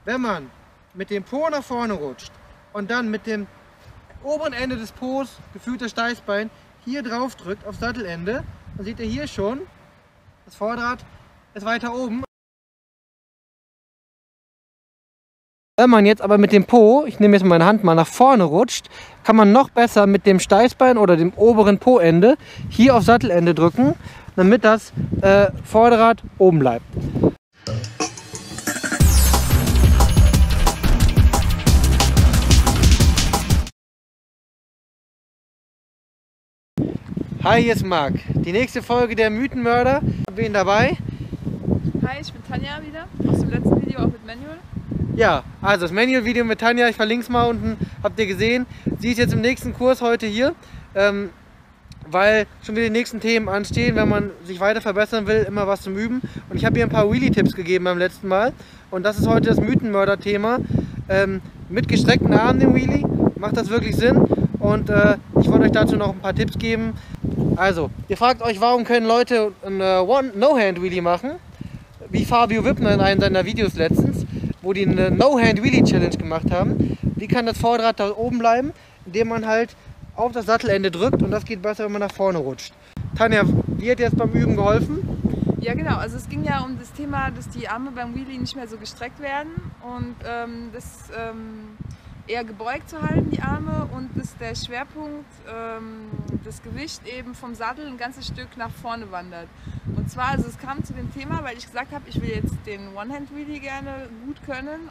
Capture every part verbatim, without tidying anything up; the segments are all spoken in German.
Wenn man mit dem Po nach vorne rutscht und dann mit dem oberen Ende des Po's, gefühlt das Steißbein, hier drauf drückt aufs Sattelende, dann seht ihr hier schon, das Vorderrad ist weiter oben. Wenn man jetzt aber mit dem Po, ich nehme jetzt meine Hand mal, nach vorne rutscht, kann man noch besser mit dem Steißbein oder dem oberen Po-Ende hier aufs Sattelende drücken, damit das äh, Vorderrad oben bleibt. Hi, hier ist Marc. Die nächste Folge der Mythenmörder. Wen dabei? Hi, ich bin Tanja wieder, aus dem letzten Video auch mit Manual. Ja, also das Manual-Video mit Tanja, ich verlinke es mal unten, habt ihr gesehen. Sie ist jetzt im nächsten Kurs heute hier, ähm, weil schon wieder die nächsten Themen anstehen, wenn man sich weiter verbessern will, immer was zum Üben. Und ich habe ihr ein paar Wheelie-Tipps gegeben beim letzten Mal. Und das ist heute das Mythenmörder-Thema. Ähm, mit gestreckten Armen den Wheelie, macht das wirklich Sinn? Und äh, ich wollte euch dazu noch ein paar Tipps geben. Also, ihr fragt euch, warum können Leute ein uh, No-Hand-Wheelie machen? Wie Fabio Wippner in einem seiner Videos letztens, wo die eine No-Hand-Wheelie-Challenge gemacht haben. Wie kann das Vorderrad da oben bleiben? Indem man halt auf das Sattelende drückt und das geht besser, wenn man nach vorne rutscht. Tanja, wie hat dir jetzt beim Üben geholfen? Ja genau, also es ging ja um das Thema, dass die Arme beim Wheelie nicht mehr so gestreckt werden und ähm, das ähm, eher gebeugt zu halten, die Arme, und dass der Schwerpunkt, ähm, das Gewicht eben vom Sattel ein ganzes Stück nach vorne wandert. Und zwar, also es kam zu dem Thema, weil ich gesagt habe, ich will jetzt den One-Hand-Wheelie gerne gut können.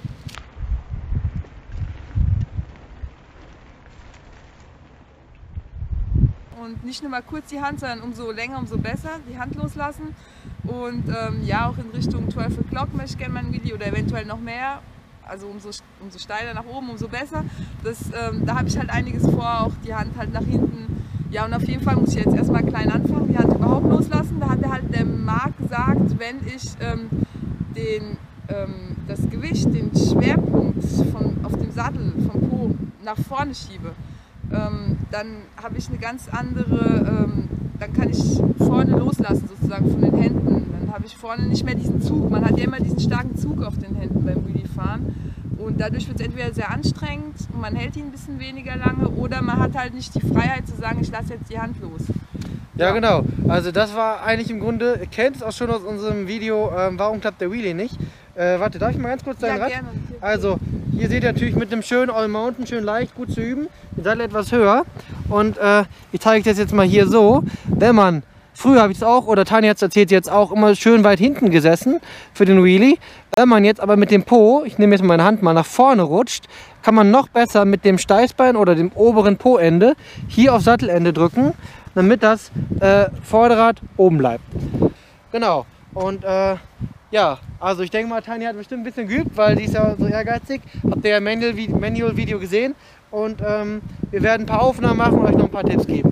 Und nicht nur mal kurz die Hand, sondern umso länger, umso besser die Hand loslassen. Und ähm, ja, auch in Richtung zwölf O'Clock möchte ich gerne mein Wheelie oder eventuell noch mehr. Also umso, umso steiler nach oben, umso besser. Das, ähm, da habe ich halt einiges vor, auch die Hand halt nach hinten. Ja, und auf jeden Fall muss ich jetzt erstmal klein anfangen, die Hand überhaupt loslassen. Da hat er halt der Marc gesagt, wenn ich ähm, den, ähm, das Gewicht, den Schwerpunkt von, auf dem Sattel vom Po nach vorne schiebe, ähm, dann habe ich eine ganz andere, ähm, dann kann ich vorne loslassen sozusagen von den Händen. Dann habe ich vorne nicht mehr diesen Zug. Man hat ja immer diesen starken Zug auf den Händen beim Wheelie-Fahren. Und dadurch wird es entweder sehr anstrengend und man hält ihn ein bisschen weniger lange, oder man hat halt nicht die Freiheit zu sagen, ich lasse jetzt die Hand los. Ja, ja, genau. Also das war eigentlich im Grunde, ihr kennt es auch schon aus unserem Video, ähm, warum klappt der Wheelie nicht. Äh, warte, darf ich mal ganz kurz dein ja, Rad? Gerne. Also hier seht ihr natürlich mit dem schönen All Mountain, schön leicht, gut zu üben. Den Sattel etwas höher. Und äh, ich zeige das jetzt mal hier so. Wenn man, früher habe ich es auch, oder Tanja hat es erzählt, jetzt auch immer schön weit hinten gesessen für den Wheelie. Wenn man jetzt aber mit dem Po, ich nehme jetzt meine Hand mal, nach vorne rutscht, kann man noch besser mit dem Steißbein oder dem oberen Po-Ende hier aufs Sattelende drücken, damit das äh, Vorderrad oben bleibt. Genau. Und äh, ja, also ich denke mal, Tanja hat bestimmt ein bisschen geübt, weil die ist ja so ehrgeizig. Habt ihr ja im Manual-Video gesehen. Und ähm, wir werden ein paar Aufnahmen machen und euch noch ein paar Tipps geben.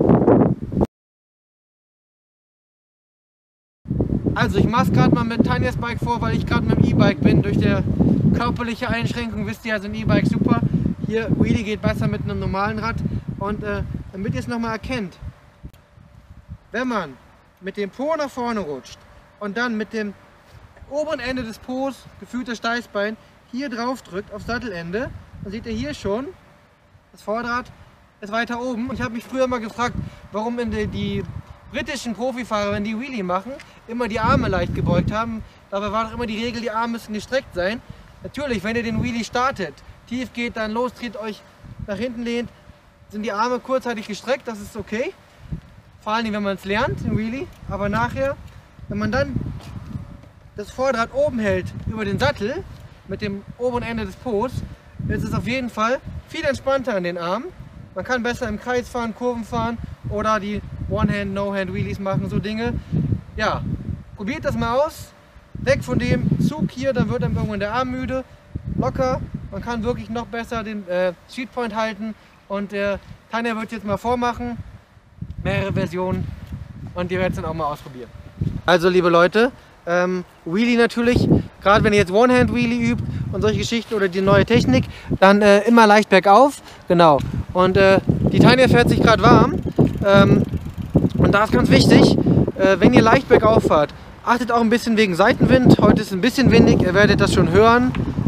Also ich mache es gerade mal mit Tanjas Bike vor, weil ich gerade mit dem E-Bike bin. Durch die körperliche Einschränkung wisst ihr, also ein E-Bike super. Hier, Wheelie geht besser mit einem normalen Rad. Und äh, damit ihr es nochmal erkennt, wenn man mit dem Po nach vorne rutscht und dann mit dem oberen Ende des Po's, gefühlt das Steißbein, hier drauf drückt aufs Sattelende, dann seht ihr hier schon, das Vorderrad ist weiter oben. Ich habe mich früher mal gefragt, warum in die, die britischen Profifahrer, wenn die Wheelie machen, immer die Arme leicht gebeugt haben. Dabei war doch immer die Regel, die Arme müssen gestreckt sein. Natürlich, wenn ihr den Wheelie startet, tief geht, dann los, dreht euch nach hinten lehnt, sind die Arme kurzzeitig gestreckt, das ist okay. Vor allem, wenn man es lernt, den Wheelie. Aber nachher, wenn man dann das Vorderrad oben hält über den Sattel, mit dem oberen Ende des Po's, ist es auf jeden Fall viel entspannter an den Armen. Man kann besser im Kreis fahren, Kurven fahren oder die One-Hand, No-Hand-Wheelies machen, so Dinge. Ja, probiert das mal aus. Weg von dem Zug hier, dann wird dann irgendwann der Arm müde. Locker, man kann wirklich noch besser den äh, Street Point halten. Und äh, Tanja wird jetzt mal vormachen. Mehrere Versionen. Und ihr werdet es dann auch mal ausprobieren. Also liebe Leute, ähm, Wheelie natürlich, gerade wenn ihr jetzt One-Hand-Wheelie übt und solche Geschichten oder die neue Technik, dann äh, immer leicht bergauf. Genau. Und äh, die Tanja fährt sich gerade warm. Ähm, und da ist ganz wichtig, äh, wenn ihr leicht bergauf fahrt, achtet auch ein bisschen wegen Seitenwind. Heute ist es ein bisschen windig, ihr werdet das schon hören.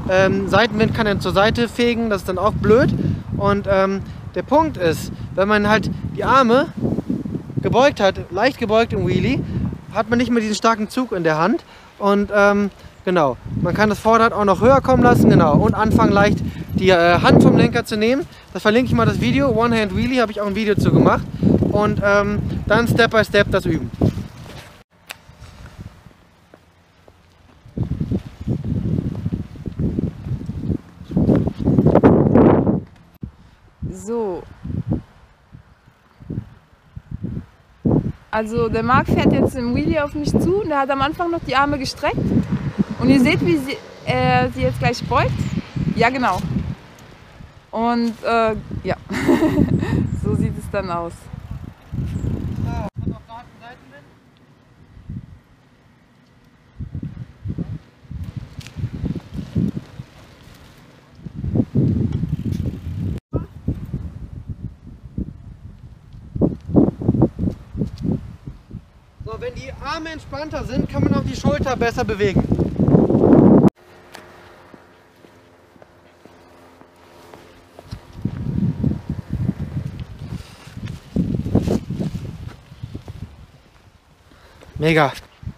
Ähm, Seitenwind kann dann zur Seite fegen, das ist dann auch blöd. Und ähm, der Punkt ist, wenn man halt die Arme gebeugt hat, leicht gebeugt im Wheelie, hat man nicht mehr diesen starken Zug in der Hand. Und ähm, genau, man kann das Vorderrad auch noch höher kommen lassen, genau, und anfangen leicht die äh, Hand vom Lenker zu nehmen. Das verlinke ich mal das Video, One-Hand Wheelie, habe ich auch ein Video zu gemacht. Und ähm, dann Step by Step das üben. So. Also der Marc fährt jetzt im Wheelie auf mich zu und er hat am Anfang noch die Arme gestreckt. Und ihr seht, wie sie, äh, sie jetzt gleich beugt. Ja, genau. Und äh, ja, so sieht es dann aus. So, wenn die Arme entspannter sind, kann man auch die Schulter besser bewegen. Mega.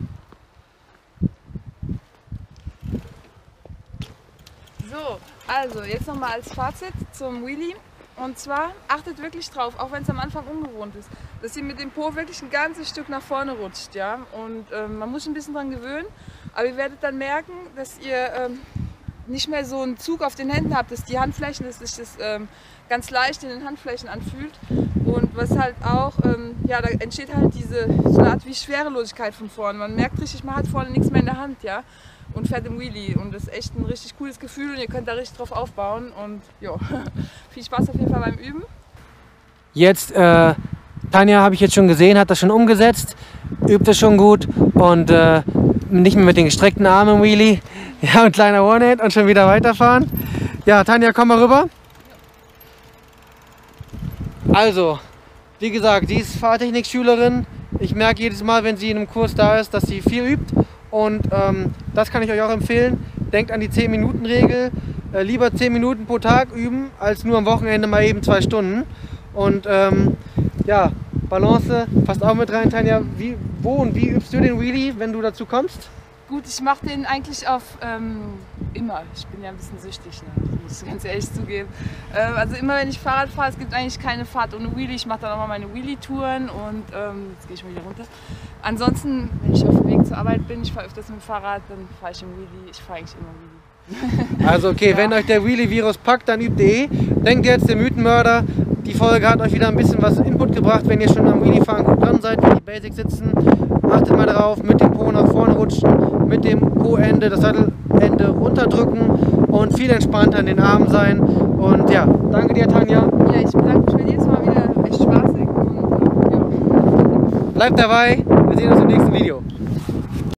So, also jetzt nochmal als Fazit zum Wheelie. Und zwar achtet wirklich drauf, auch wenn es am Anfang ungewohnt ist, dass ihr mit dem Po wirklich ein ganzes Stück nach vorne rutscht. Ja? Und ähm, man muss sich ein bisschen dran gewöhnen, aber ihr werdet dann merken, dass ihr ähm, nicht mehr so einen Zug auf den Händen habt, dass die Handflächen, dass sich das ähm, ganz leicht in den Handflächen anfühlt. Und was halt auch, ähm, ja, da entsteht halt diese so eine Art wie Schwerelosigkeit von vorne. Man merkt richtig, man hat vorne nichts mehr in der Hand, ja, und fährt im Wheelie. Und das ist echt ein richtig cooles Gefühl und ihr könnt da richtig drauf aufbauen. Und ja, viel Spaß auf jeden Fall beim Üben. Jetzt, äh, Tanja habe ich jetzt schon gesehen, hat das schon umgesetzt, übt das schon gut und äh, nicht mehr mit den gestreckten Armen im Wheelie. Ja, und kleiner One-Hand und schon wieder weiterfahren. Ja, Tanja, komm mal rüber. Also, wie gesagt, sie ist Fahrtechnikschülerin. Ich merke jedes Mal, wenn sie in einem Kurs da ist, dass sie viel übt. Und ähm, das kann ich euch auch empfehlen. Denkt an die zehn Minuten Regel. Äh, lieber zehn Minuten pro Tag üben, als nur am Wochenende mal eben zwei Stunden. Und ähm, ja, Balance passt auch mit rein, Tanja. Wie, wo und wie übst du den Wheelie, wenn du dazu kommst? Gut, ich mache den eigentlich auf ähm, immer. Ich bin ja ein bisschen süchtig, ne? Muss ich ganz ehrlich zugeben. Ähm, also immer wenn ich Fahrrad fahre, es gibt eigentlich keine Fahrt ohne Wheelie. Ich mache dann auch mal meine Wheelie-Touren und ähm, jetzt gehe ich mal wieder runter. Ansonsten, wenn ich auf dem Weg zur Arbeit bin, ich fahre öfters mit dem Fahrrad, dann fahre ich im Wheelie. Ich fahre eigentlich immer Wheelie. Also okay, ja. Wenn euch der Wheelie-Virus packt, dann übt eh. Denkt jetzt, der Mythenmörder, die Folge hat euch wieder ein bisschen was Input gebracht, wenn ihr schon am Wheelie-Fahren gut dran seid, wenn die Basics sitzen. Achtet mal darauf, mit dem Po nach vorne rutschen, mit dem Po-Ende, das Sattelende runterdrücken und viel entspannter in den Armen sein. Und ja, danke dir, Tanja. Ja, ich bedanke mich bei dir, es war wieder echt spaßig. Und, äh, ja. Bleibt dabei, wir sehen uns im nächsten Video.